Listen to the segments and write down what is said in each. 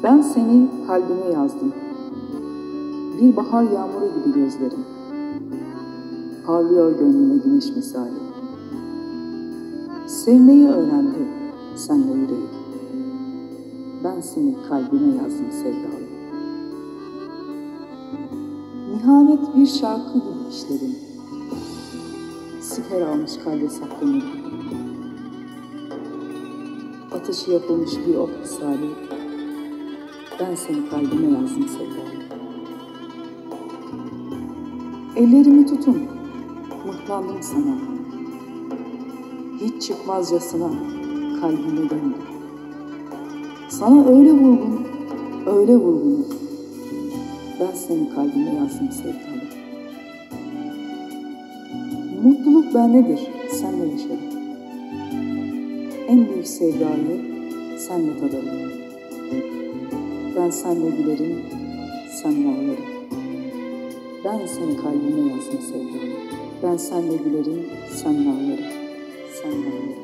Ben seni kalbime yazdım. Bir bahar yağmuru gibi gözlerim. Parlıyor gönlüme güneş misali. Sevmeyi öğrendi senle yüreğim. Ben seni kalbime yazdım sevdalım. Nihamet bir şarkı gibi işledim. Siper almış kalbe saklanır. Ateşi yapılmış bir ok misali. Ben seni kalbime yazdım sevdalım. Ellerimi tutun, mıhlandım sana. Hiç çıkmazcasına kalbime döndüm. Sana öyle vurgun, öyle vurgun. Ben seni kalbime yazdım sevdalım. Mutluluk bendedir, senle yaşarım. En büyük sevdayı senle tadarım. Ben senle gülerim, senle ağlarım. Ben seni kalbime yazdım sevdalım. Ben senle gülerim, senle ağlarım. Senle ağlarım.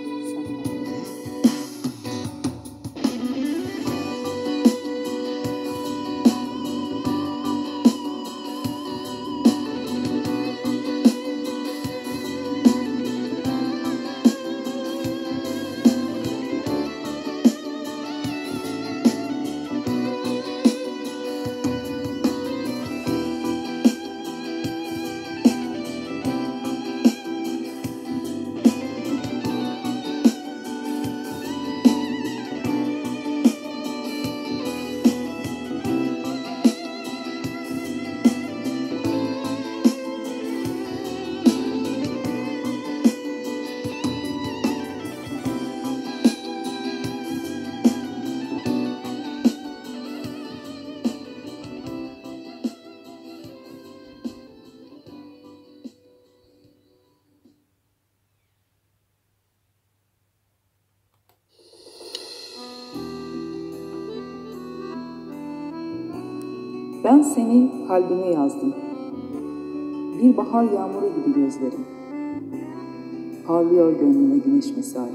Ben seni kalbime yazdım. Bir bahar yağmuru gibi gözlerim. Parlıyor gönlüme güneş misali.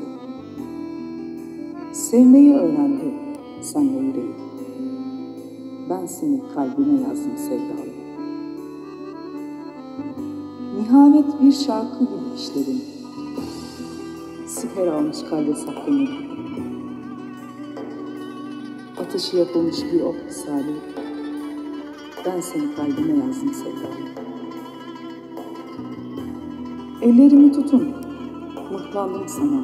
Sevmeyi öğrendi senle yüreğim. Ben seni kalbime yazdım sevdalım. Nihamet bir şarkı gibi işledim. Siper almış kalbe saklanır. Ateşi yapılmış bir ok misali. Ben seni kalbime yazdım sevdalım. Ellerimi tutun, mıhlandım sana.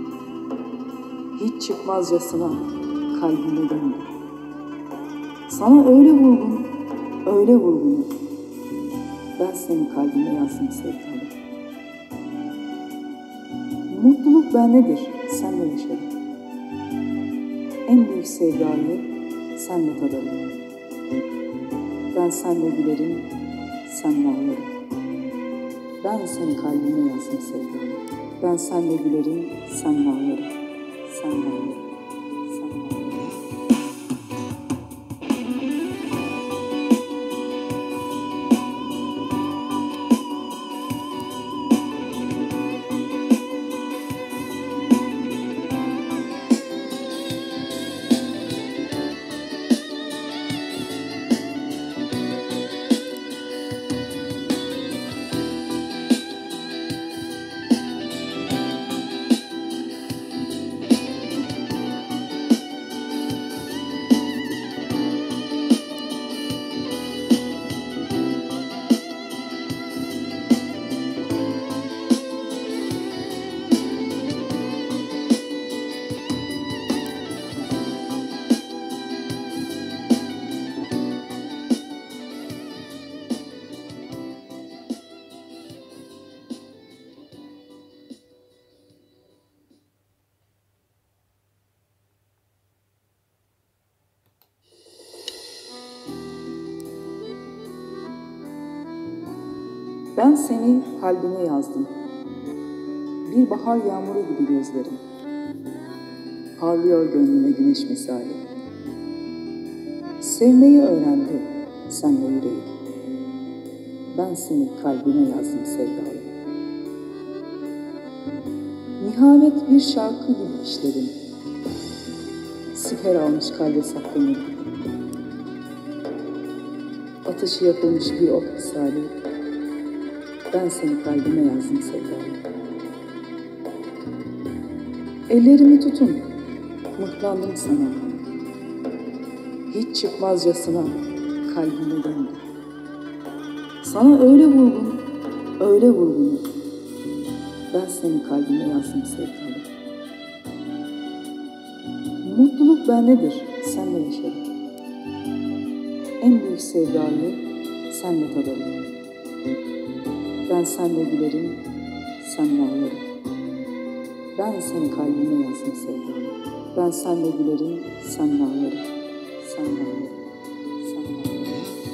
Hiç çıkmazcasına kalbime döndüm. Sana öyle vurgun, öyle vurgun. Ben seni kalbime yazdım sevdalım. Mutluluk bendedir, senle yaşarım. En büyük sevdayı senle tadarım. Ben senle gülerim, senle ağlarım. Ben seni kalbime yazdım sevdalım. Ben senle gülerim, senle ağlarım. Senle ağlarım. Senle ağlarım. Ben seni kalbime yazdım. Bir bahar yağmuru gibi gözlerim. Parlıyor gönlüme güneş misali. Sevmeyi öğrendi senle yüreğim. Ben seni kalbime yazdım sevdalım. Nihamet bir şarkı gibi işledim. Siper almış kalbe saklanır. Atışı yapılmış bir ok misali, ben seni kalbime yazdım sevdam. Ellerimi tutun, mıhlandım sana. Hiç çıkmazcasına kalbime döndü. Sana öyle vurgun, öyle vurgun. Ben seni kalbime yazdım sevdam. Mutluluk bendedir, senle yaşarım. En büyük sevdayı senle tadarım. Ben senle gülerim, senle ağlarım. Ben seni kalbime yazdım sevdam. Ben senle gülerim, senle ağlarım. Senle ağlarım, senle ağlarım.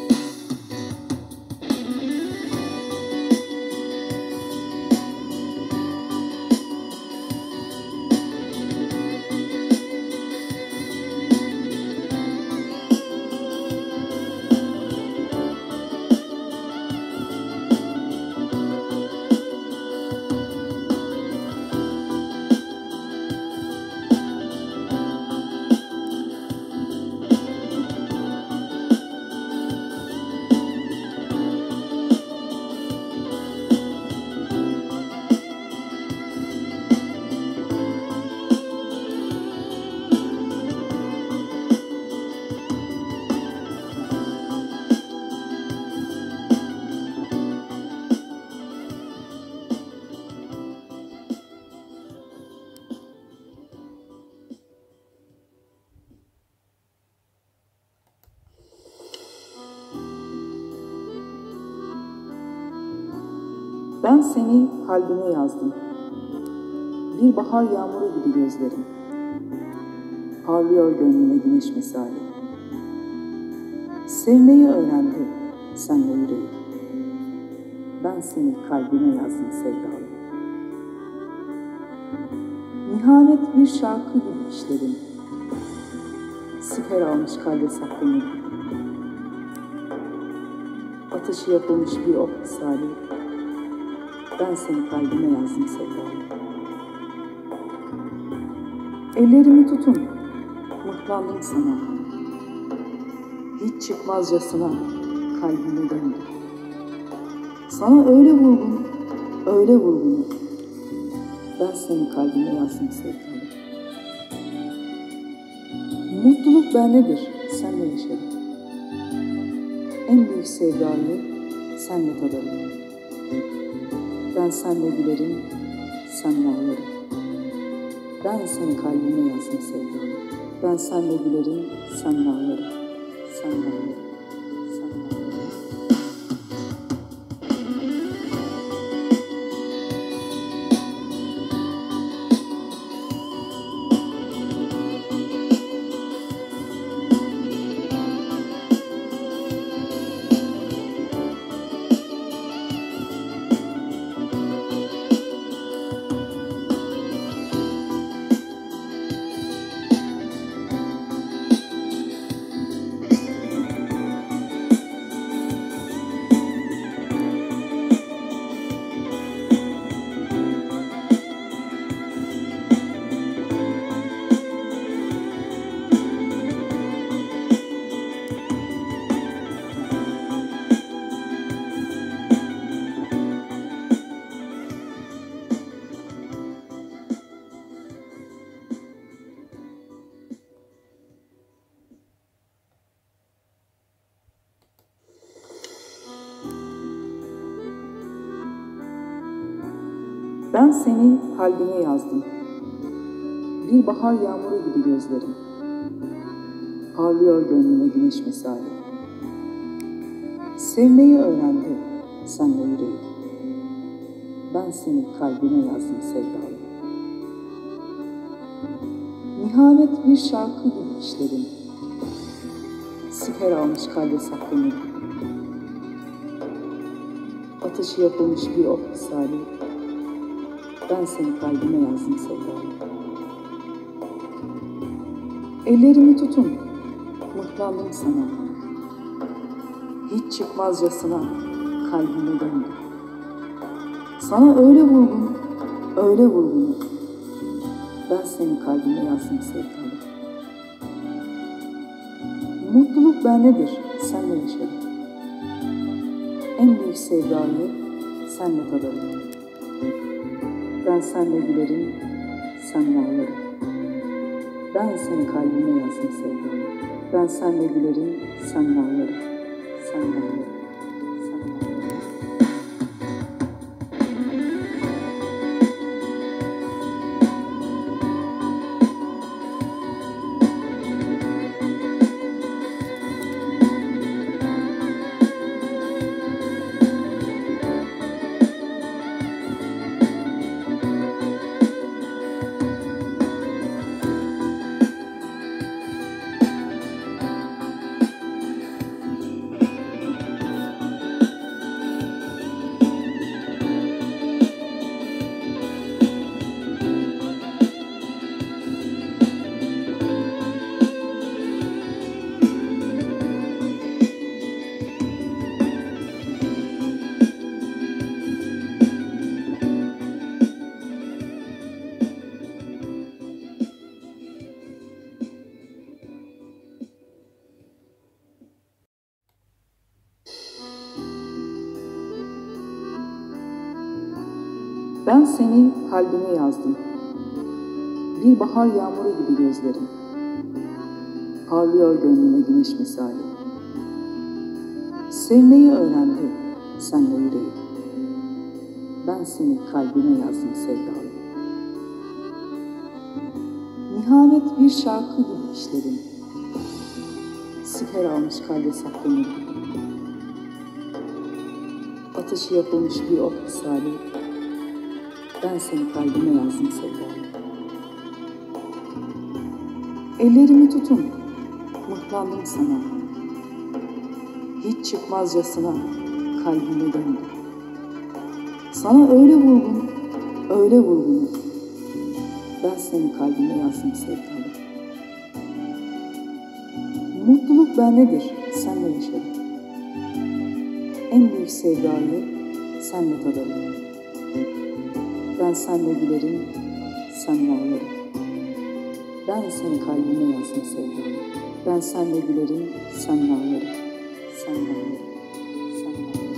Ben seni kalbime yazdım. Bir bahar yağmuru gibi gözlerim. Parlıyor gönlüme güneş misali. Sevmeyi öğrendi senle yüreğim. Ben seni kalbime yazdım sevdalım. Nihanet bir şarkı gibi işlerim. Siper almış kalbe saklanır. Atışı yapılmış bir ok misali. Ben seni kalbime yazdım sevdam. Ellerimi tutun, mıhlandım sana. Hiç çıkmazcasına kalbime döndü. Sana öyle vurgun, öyle vurgun. Ben seni kalbime yazdım sevdam. Mutluluk bendedir, senle yaşarım. En büyük sevdayı senle tadarım. Ben senle gülerim, senle ağlarım. Ben seni kalbime yazdım sevdam. Ben senle gülerim, senle ağlarım. Senle ağlarım, senle ağlarım. Ben seni kalbime yazdım. Bir bahar yağmuru gibi gözlerim. Parlıyor gönlüme güneş misali. Sevmeyi öğrendi senle yüreğim. Ben seni kalbime yazdım sevdalım. Nihanet bir şarkı gibi işlerim. Siper almış kalbe saklanır. Atışı yapılmış bir ok misali. Ben seni kalbime yazdım sevdam. Ellerimi tutun, mıhlandım sana. Hiç çıkmazcasına kalbime döndü. Sana öyle vurgun, öyle vurgun. Ben seni kalbime yazdım sevdam. Mutluluk bendedir, senle yaşarım. En büyük sevdayı senle tadarım. Ben senle gülerim, senle ağlarım. Ben seni kalbime yazdım sevdamı. Ben senle gülerim, senle ağlarım. Senle ağlarım. Ben seni kalbime yazdım. Bir bahar yağmuru gibi gözlerim. Parlıyor gönlüme güneş misali. Sevmeyi öğrendi senle yüreğim. Ben seni kalbime yazdım sevdalım. Nihamet bir şarkı gibi işlerim. Siper almış kalbe saklanır gibi. Ateşi yapılmış bir ok misali. Ben seni kalbime yazdım sevdalım. Ellerimi tutun, mıhlandım sana. Hiç çıkmazcasına kalbime döndüm. Sana öyle vurgun, öyle vurgun. Ben seni kalbime yazdım sevdalım. Mutluluk bendedir, senle yaşarım. En büyük sevdayı senle tadarım. Ben senle gülerim, senle ağlarım. Ben seni kalbime yazdım sevdalım. Ben senle gülerim, senle ağlarım. Senle ağlarım. Senle ağlarım.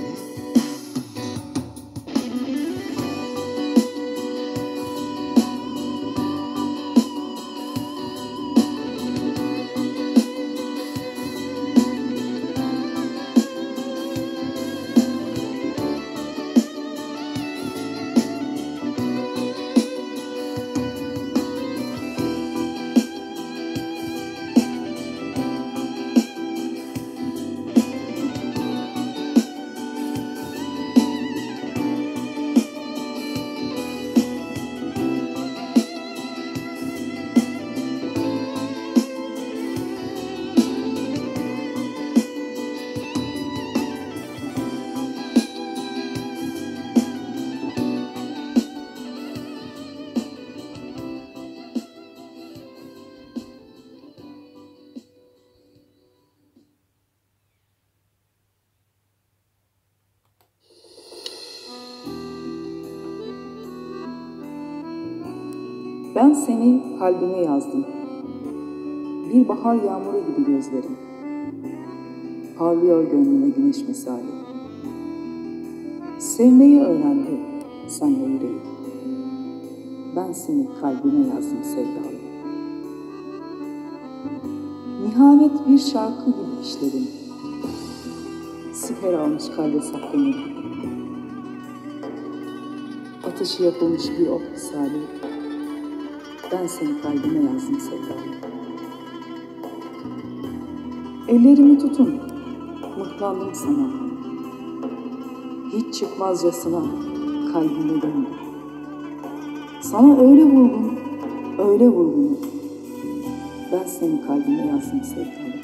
Ben seni kalbime yazdım. Bir bahar yağmuru gibi gözlerim. Parlıyor gönlüme güneş misali. Sevmeyi öğrendi senle yüreğim. Ben seni kalbime yazdım sevdalım. Nihamet bir şarkı gibi işlerim. Siper almış kalbe saklanır gibi. Ateşi yapılmış bir ok misali. Ben seni kalbime yazdım sevdalım. Ellerimi tutun, mıhlandım sana. Hiç çıkmazcasına kalbime döndüm. Sana öyle vurgun, öyle vurgun. Ben seni kalbime yazdım sevdalım.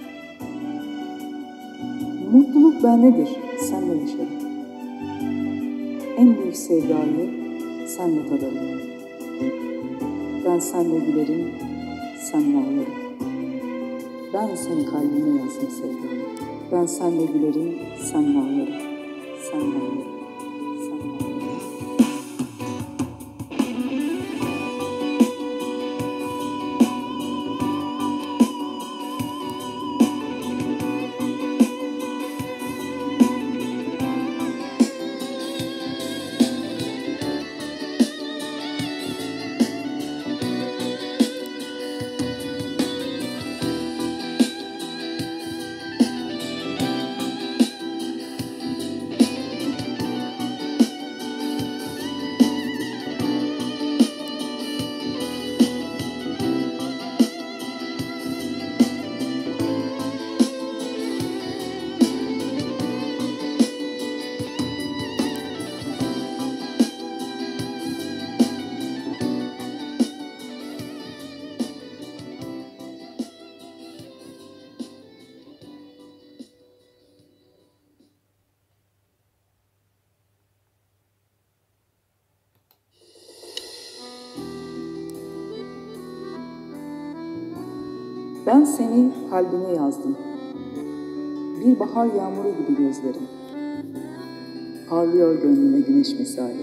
Mutluluk bendedir, senle yaşarım. En büyük sevdayı senle tadarım. Ben senle gülerim, senle ağlarım. Ben seni kalbime yazdım sevdalım. Ben senle gülerim, senle ağlarım. Senle ağlarım. Senle ağlarım. Ben seni kalbime yazdım. Bir bahar yağmuru gibi gözlerim. Parlıyor gönlüme güneş misali.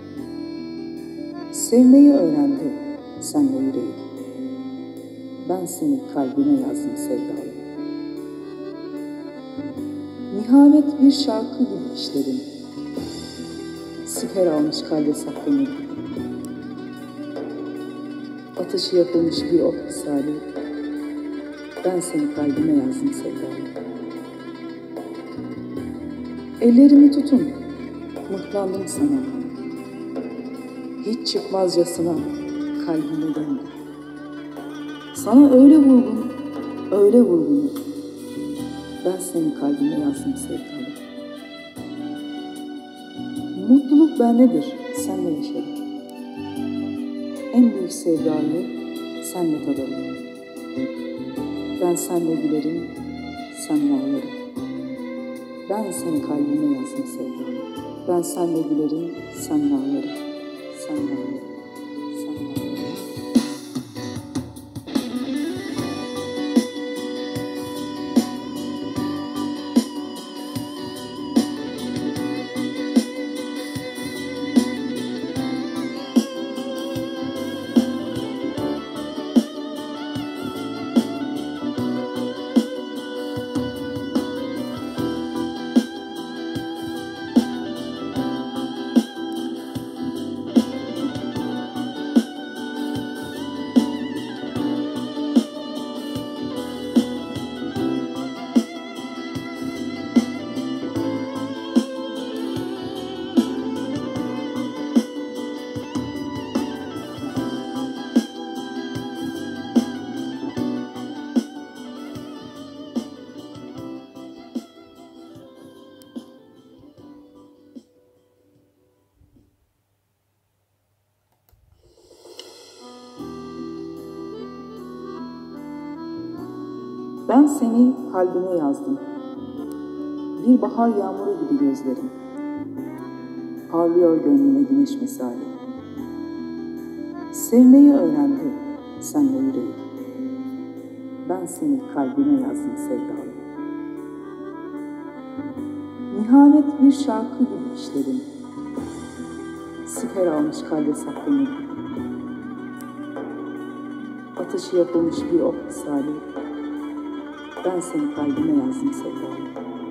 Sevmeyi öğrendi senle yüreğim. Ben seni kalbime yazdım sevdalım. Nihamet bir şarkı gibi işledim. Siper almış kalbe saklanır. Ateşi yapılmış bir ok misali. Ben seni kalbime yazdım sevdalım. Ellerimi tutun, mıhlandım sana. Hiç çıkmazcasına kalbime döndü. Sana öyle vurgun, öyle vurgun. Ben seni kalbime yazdım sevdalım. Mutluluk bendedir, senle yaşarım. En büyük sevdayı senle tadarım. Ben senle gülerim, senle ağlarım. Ben seni kalbime yazdım sevdalım. Ben senle gülerim, senle ağlarım. Senle ağlarım, senle ağlarım. Ben seni kalbime yazdım. Bir bahar yağmuru gibi gözlerim. Parlıyor gönlüme güneş misali. Sevmeyi öğrendi senle yüreğim. Ben seni kalbime yazdım sevdalım. Nihamet bir şarkı gibi işledim. Siper almış kalbe saklanır. Ateşi yapılmış bir ok misali. Ben seni kalbime yazdım sevdalım.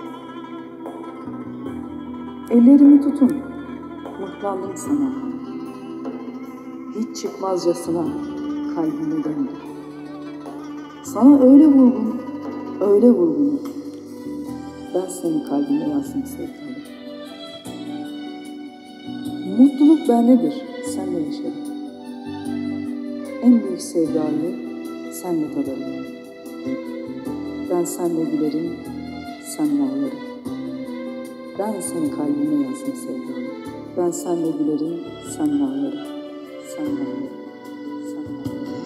Ellerimi tutun, mıhlandım sana. Hiç çıkmazcasına kalbime döndü. Sana öyle vurgun, öyle vurgun. Ben seni kalbime yazdım sevdalım. Mutluluk bendedir, senle yaşarım. En büyük sevdayı senle tadarım. Ben senle gülerim, senle ağlarım. Ben seni kalbime yazdım sevdalım. Ben senle gülerim, senle ağlarım. Senle ağlarım, senle ağlarım.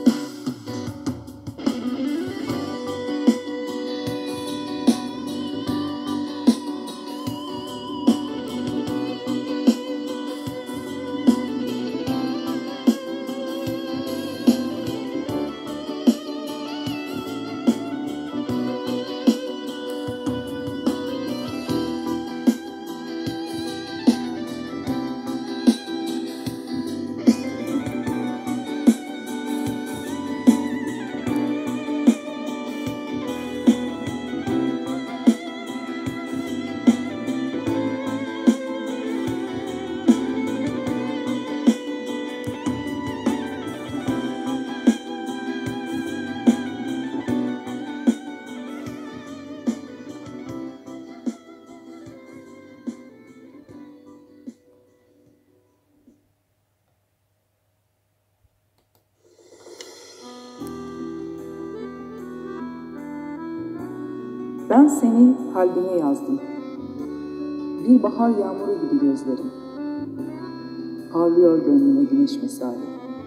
Ben seni kalbime yazdım. Bir bahar yağmuru gibi gözlerim. Parlıyor gönlüme güneş misali.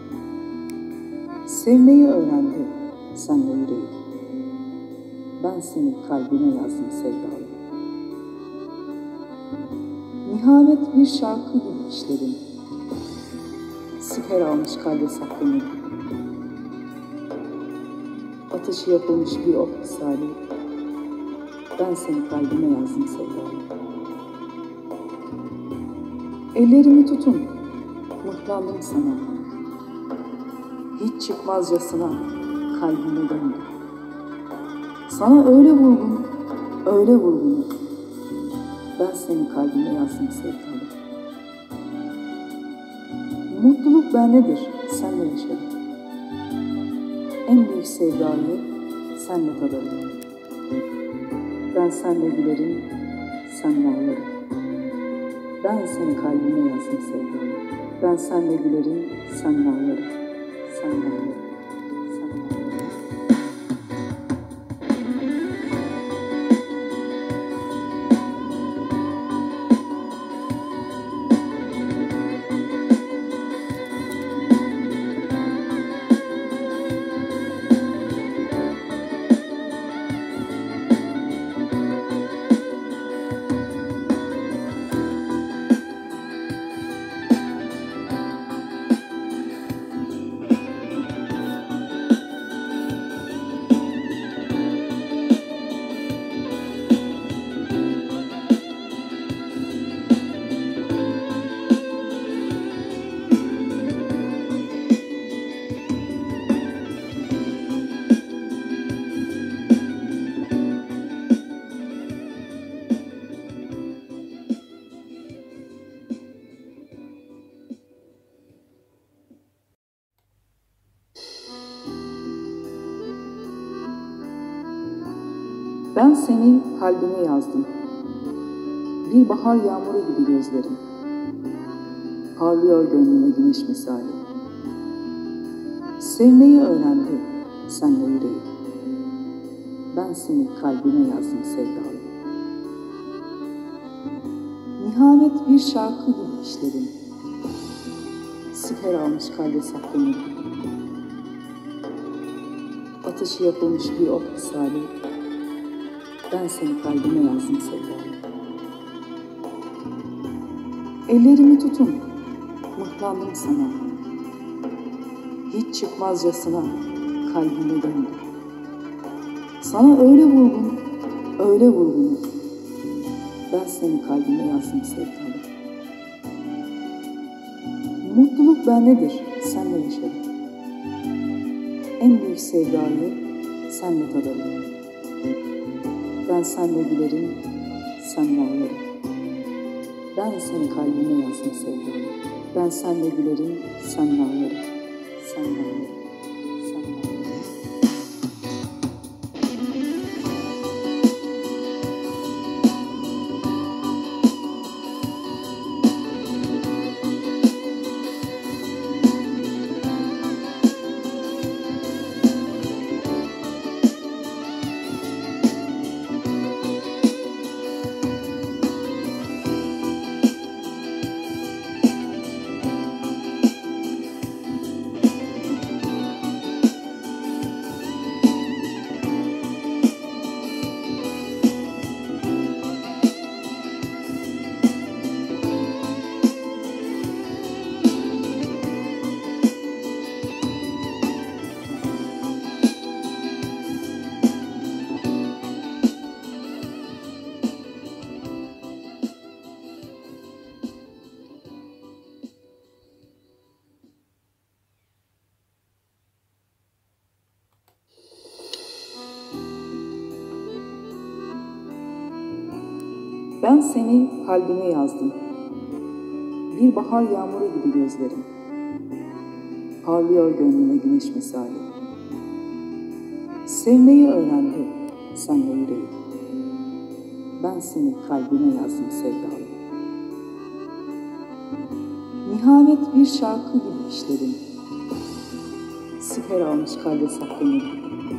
Sevmeyi öğrendi senle yüreğim. Ben seni kalbime yazdım sevdalım. Nihamet bir şarkı gibi işledim. Siper almış kalbe saklanır. Ateşi yapılmış bir ok misali, ben seni kalbime yazdım sevdalım. Ellerimi tutun, mıhlandım sana. Hiç çıkmazcasına kalbime döndüm. Sana öyle vurgun, öyle vurgun, ben seni kalbime yazdım sevdalım. Mutluluk bendedir, senle yaşarım. En büyük sevdayı senle tadarım. Ben senle gülerim, senle ağlarım. Ben seni kalbime yazdım sevdalım. Ben senle gülerim, senle ağlarım. Senle ağlarım. Senle ağlarım. Ben seni kalbime yazdım. Bir bahar yağmuru gibi gözlerim. Parlıyor gönlüme güneş misali. Sevmeyi öğrendi senle yüreğim. Ben seni kalbime yazdım sevdalım. Nihavet bir şarkı gibi işledim. Siper almış kalbe saklanır. Ateşi yapılmış bir ok misali, ben seni kalbime yazdım sevdalım. Ellerimi tutun, mıhlandım sana. Hiç çıkmazcasına kalbime döndüm. Sana öyle vurgun, öyle vurgun, ben seni kalbime yazdım sevdalım. Mutluluk bendedir, senle yaşarım. En büyük sevdayı senle tadarım. Ben senle gülerim, senle ağlarım. Ben seni kalbime yazdım sevdalım. Ben senle gülerim, senle ağlarım. Senle ağlarım. Senle ağlarım. Ben seni kalbime yazdım. Bir bahar yağmuru gibi gözlerim. Parlıyor gönlüme güneş misali. Sevmeyi öğrendi senle yüreğim. Ben seni kalbime yazdım sevdalım. Nihavet bir şarkı gibi işledim. Siper almış kalbe saklanır.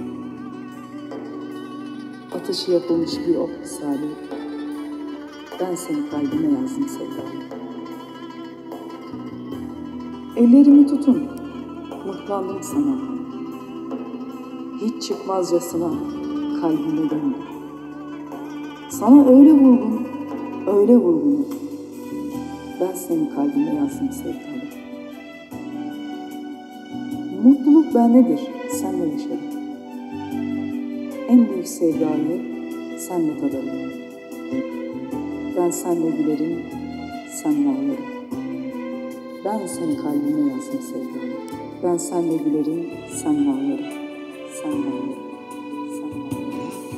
Ateşi yapılmış bir ok misali, ben seni kalbime yazdım sevdalım. Ellerimi tutun, mıhlandım sana. Hiç çıkmazcasına kalbime döndüm. Sana öyle vurgun, öyle vurgun, ben seni kalbime yazdım sevdalım. Mutluluk bendedir, senle yaşarım. En büyük sevdayı senle tadarım. Ben senle gülerim, senle ağlarım. Ben seni kalbime yazdım sevdam. Ben senle gülerim, senle ağlarım. Senle ağlarım, senle ağlarım.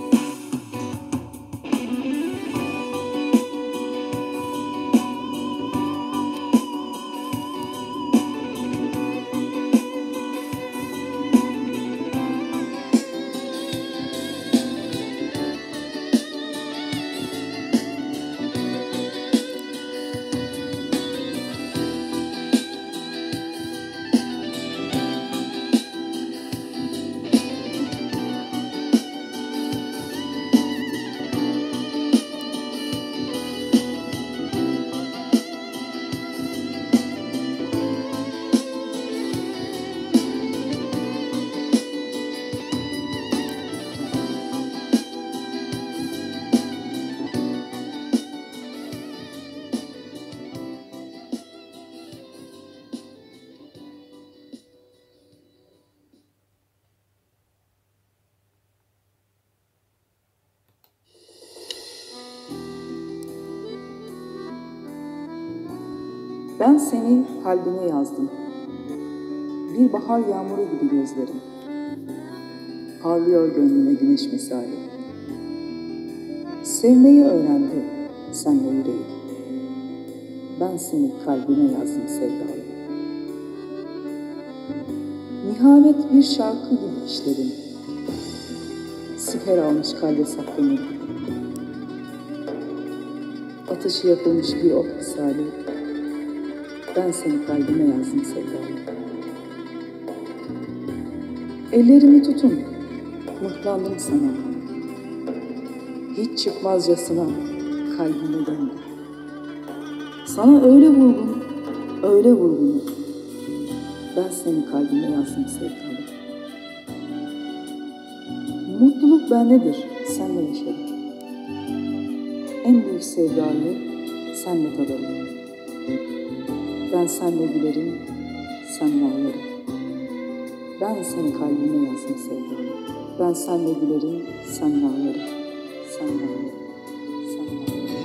Ben seni kalbime yazdım. Bir bahar yağmuru gibi gözlerim. Parlıyor gönlüme güneş misali. Sevmeyi öğrendi senle yüreğim. Ben seni kalbime yazdım sevdalım. Nihavet bir şarkı gibi işledim. Siper almış kalbe saklanır. Atışı yapılmış bir ok misali. Ben seni kalbime yazdım sevdalım. Ellerimi tutun, mıhlandım sana. Hiç çıkmazcasına kalbime döndü. Sana öyle vurgun, öyle vurgun. Ben seni kalbime yazdım sevdalım. Mutluluk bendedir, senle yaşarım. En büyük sevdayı senle tadarım. Ben senle gülerim, senle ağlarım. Ben seni kalbime yazdım sevdalım. Ben senle gülerim, senle ağlarım. Senle ağlarım, senle ağlarım.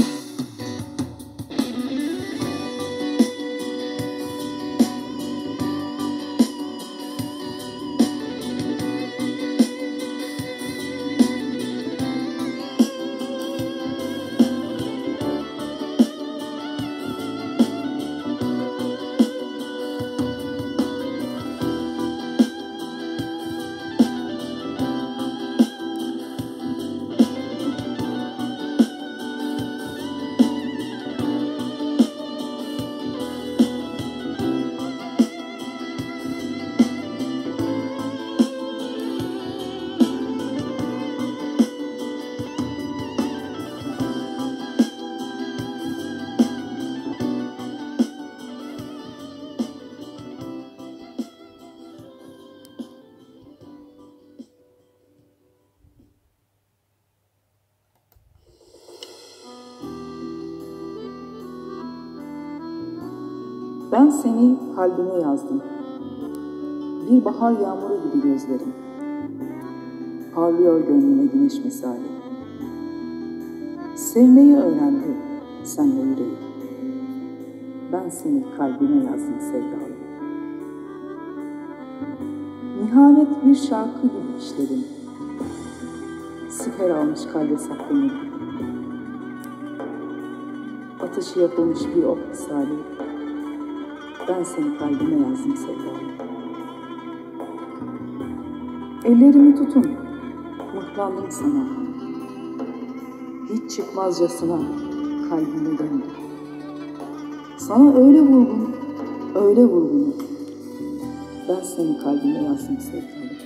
Ben seni kalbime yazdım. Bir bahar yağmuru gibi gözlerim. Parlıyor gönlüme güneş misali. Sevmeyi öğrendi senle yüreğim. Ben seni kalbime yazdım sevdalım. Nihavet bir şarkı gibi işledim. Siper almış kalbe saklanır. Atışı yapılmış bir ok misali. Ben seni kalbime yazdım sevdalım. Ellerimi tutun, mıhlandım sana. Hiç çıkmazcasına kalbime döndü. Sana öyle vurgun, öyle vurgun. Ben seni kalbime yazdım sevdalım.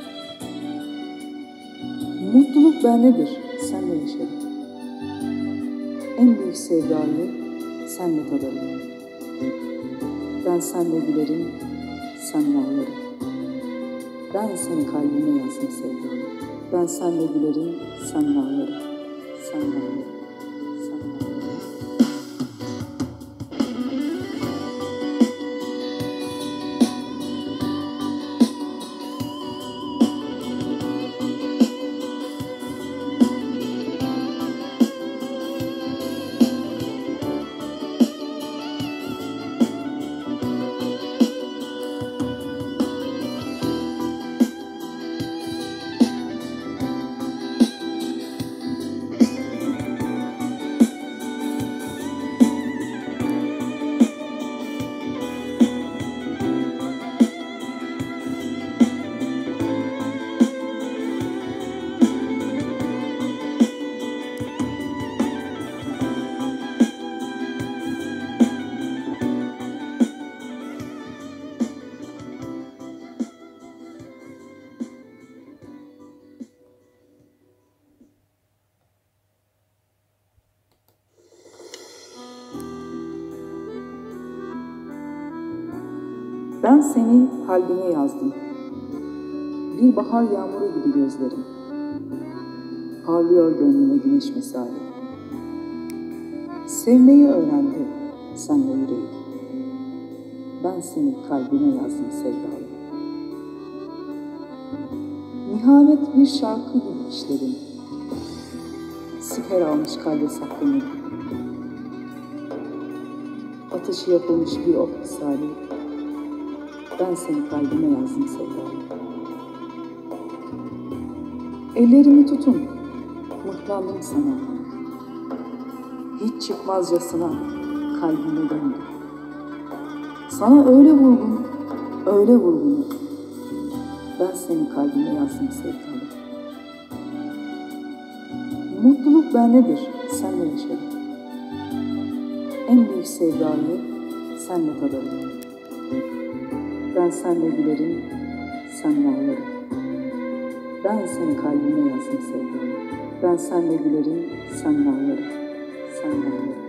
Mutluluk bendedir, senle yaşarım. En büyük sevdayı senle tadarım. Ben senle gülerim, senle ağlarım. Ben seni kalbime yazdım sevdalım. Ben senle gülerim, senle ağlarım. Senle ağlarım, senle ağlarım. Ben seni kalbime yazdım. Bir bahar yağmuru gibi gözlerim. Parlıyor gönlüme güneş misali. Sevmeyi öğrendi senle yüreğim. Ben seni kalbime yazdım sevdalım. Nihayet bir şarkı gibi işledim. Siper almış kalbe saklanır. Ateşi yapılmış bir ok misali. Ben seni kalbime yazdım sevdalım. Ellerimi tutun, mıhlandım sana. Hiç çıkmazcasına kalbime döndü. Sana öyle vurgun, öyle vurgun. Ben seni kalbime yazdım sevdalım. Mutluluk bendedir, senle yaşarım. En büyük sevdayı senle tadarım. Ben senle gülerim, senle ağlarım. Ben seni kalbime yazdım sevdalım. Ben senle gülerim, senle ağlarım. Senle ağlarım.